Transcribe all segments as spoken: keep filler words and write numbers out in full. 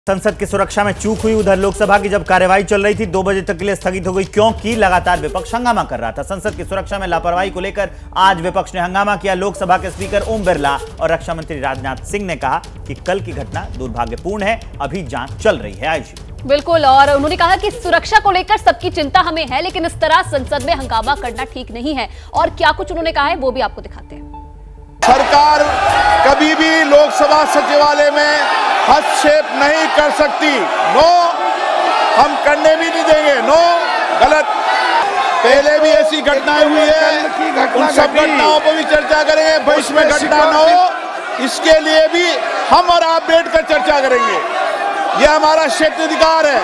संसद की सुरक्षा में चूक हुई। उधर लोकसभा की जब कार्यवाही चल रही थी दो बजे तक के लिए स्थगित हो गई, क्योंकि लगातार विपक्ष हंगामा कर रहा था। संसद की सुरक्षा में लापरवाही को लेकर आज विपक्ष ने हंगामा किया। लोकसभा के स्पीकर ओम बिरला और रक्षा मंत्री राजनाथ सिंह ने कहा कि कल की घटना दुर्भाग्यपूर्ण है, अभी जांच चल रही है। आईजी बिल्कुल, और उन्होंने कहा कि सुरक्षा को लेकर सबकी चिंता हमें है, लेकिन इस तरह संसद में हंगामा करना ठीक नहीं है। और क्या कुछ उन्होंने कहा है वो भी आपको दिखाते हैं। सरकार कभी भी लोकसभा सचिवालय में हस्तक्षेप नहीं कर सकती। नो, हम करने भी नहीं देंगे। नो, गलत। पहले भी ऐसी घटनाएं हुई है, उन सब घटनाओं पर भी चर्चा करेंगे। भविष्य में घटना न हो, इसके लिए भी हम और आप बैठकर चर्चा करेंगे। यह हमारा क्षेत्राधिकार है।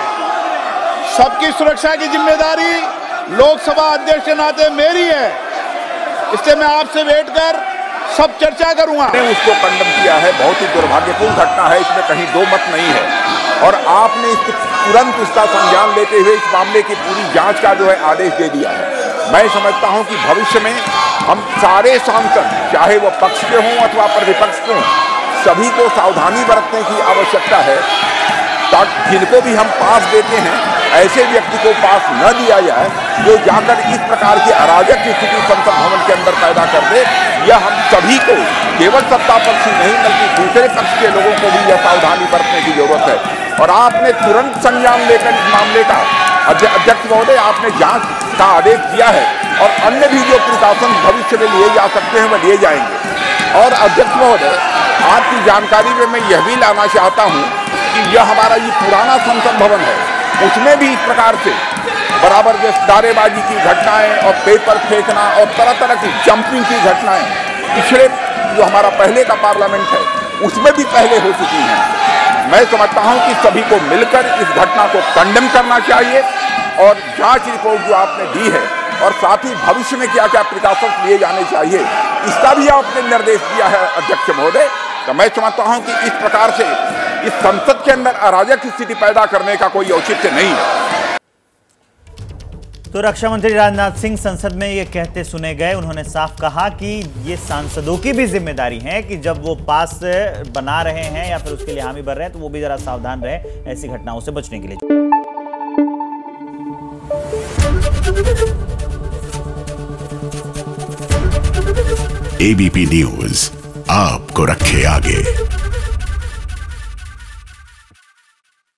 सबकी सुरक्षा की जिम्मेदारी लोकसभा अध्यक्ष के नाते मेरी है, इसलिए मैं आपसे बैठकर सब चर्चा करूंगा। उसको कंडम किया है, बहुत ही दुर्भाग्यपूर्ण घटना है, इसमें कहीं दो मत नहीं है। और आपने इसको तुरंत उसका संज्ञान लेते हुए इस मामले की पूरी जांच का जो है आदेश दे दिया है। मैं समझता हूं कि भविष्य में हम सारे सांसद, चाहे वो पक्ष के हों अथवा प्रतिपक्ष के हों, सभी को सावधानी बरतने की आवश्यकता है, ताकि जिनको भी हम पास देते हैं ऐसे व्यक्ति को पास न दिया जाए जो जाकर इस प्रकार की अराजक स्थिति संसद भवन के अंदर पैदा कर दे। यह हम सभी को, केवल सत्ता पक्ष ही नहीं बल्कि दूसरे पक्ष के लोगों को भी यह सावधानी बरतने की जरूरत है। और आपने तुरंत संज्ञान लेकर इस मामले का, अध्यक्ष महोदय, आपने जांच का आदेश दिया है और अन्य भी जो प्रिकॉशन भविष्य में लिए जा सकते हैं वह लिए जाएंगे। और अध्यक्ष महोदय, आपकी जानकारी में मैं यह भी लाना चाहता हूँ कि यह हमारा ये पुराना संसद भवन है, उसमें भी इस प्रकार से बराबर जो नारेबाजी की घटनाएं और पेपर फेंकना और तरह तरह की जंपिंग की घटनाएं पिछले जो हमारा पहले का पार्लियामेंट है उसमें भी पहले हो चुकी हैं। मैं समझता हूं कि सभी को मिलकर इस घटना को कंडेम करना चाहिए और जांच रिपोर्ट जो आपने दी है और साथ ही भविष्य में क्या क्या प्रिकॉशंस लिए जाने चाहिए इसका भी आपने निर्देश दिया है अध्यक्ष महोदय। तो मैं समझता हूं कि इस प्रकार से इस संसद के अंदर अराजक स्थिति पैदा करने का कोई औचित्य नहीं है। तो रक्षा मंत्री राजनाथ सिंह संसद में ये कहते सुने गए। उन्होंने साफ कहा कि ये सांसदों की भी जिम्मेदारी है कि जब वो पास बना रहे हैं या फिर उसके लिए हामी भर रहे हैं तो वो भी जरा सावधान रहे ऐसी घटनाओं से बचने के लिए। एबीपी न्यूज आपको रखे आगे।